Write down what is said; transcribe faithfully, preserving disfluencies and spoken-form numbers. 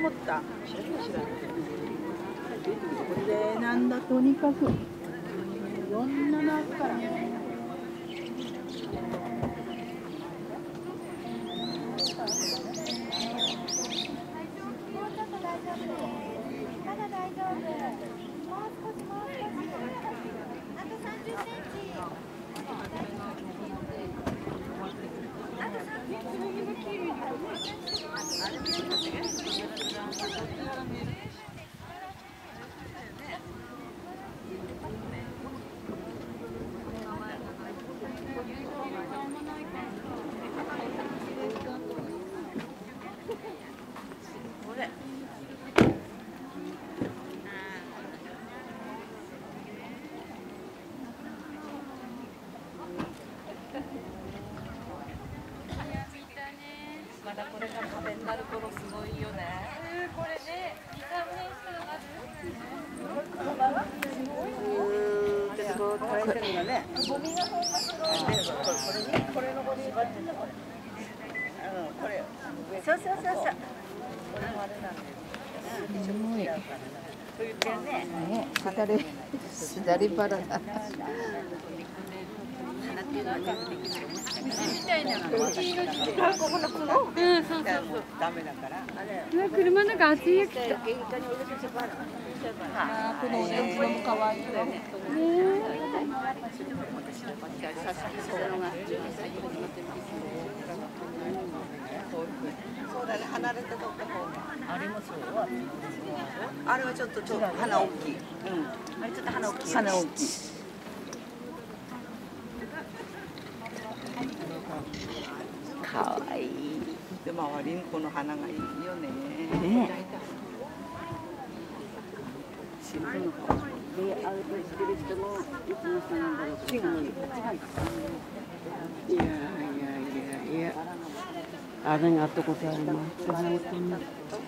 思った。これでなんだとにかくいろんなのあるからね。 まだ大丈夫。もう少しもう少し。あとさんじゅっセンチ。あとさんじゅっセンチ。 まだこれが壁になる頃すごいよね。これね、に、さんねんしたらなる。 こう垂れてるのね。ゴミがほんますごい。これにこれのゴミ縛ってたこれ。うん、これ。そうそうそうそう。これもあれなんです。すごい。そういう点ね。ね、左左腹だ。みたいなの。ここのこの。うん、そうそうそう。ダメだから。 車の中暑いやつ来た。 ああ、このお色も可愛いよね。そうだね、離れて撮った方が。あれもそう。あれはちょっとちょっと鼻大きい。うん。あれちょっと鼻大きい。鼻大きい。可愛い。でもリンコの花がいいよね。ね。新聞の顔。で、アウトしてる人もいつの人なんだろう。違う。いやいやいやいや。あれがあったことあります。